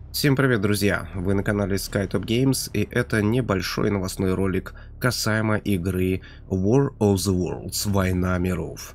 Всем привет, друзья! Вы на канале SkyTop Games, и это небольшой новостной ролик касаемо игры War of the Worlds — Война миров.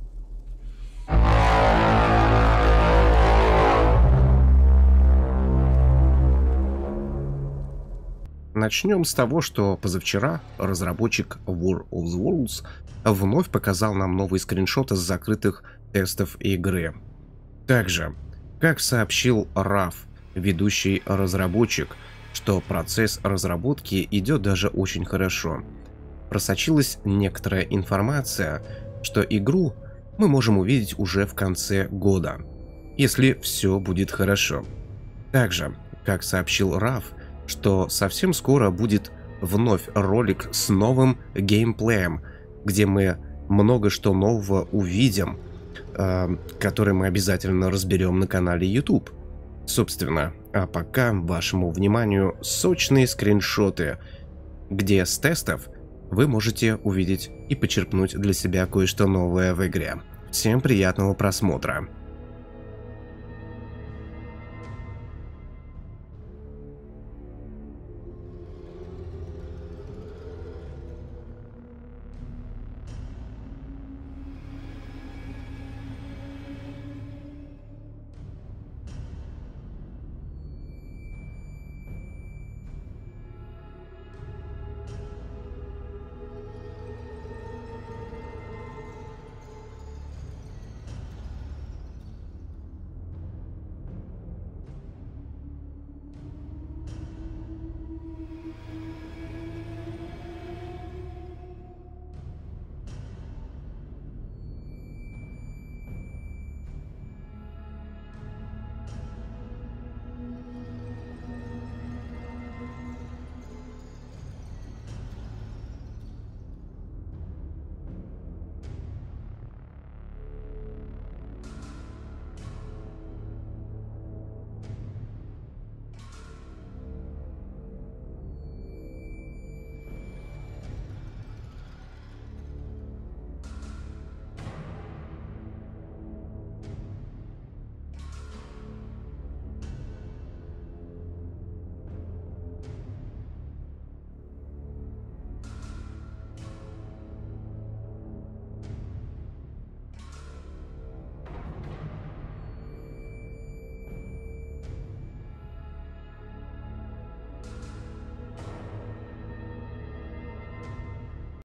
Начнем с того, что позавчера разработчик War of the Worlds вновь показал нам новые скриншоты с закрытых тестов игры. Также, как сообщил Раф, ведущий разработчик, что процесс разработки идет даже очень хорошо. Просочилась некоторая информация, что игру мы можем увидеть уже в конце года, если все будет хорошо. Также, как сообщил Раф, что совсем скоро будет вновь ролик с новым геймплеем, где мы много что нового увидим, который мы обязательно разберем на канале YouTube. Собственно, а пока вашему вниманию сочные скриншоты, где с тестов вы можете увидеть и почерпнуть для себя кое-что новое в игре. Всем приятного просмотра!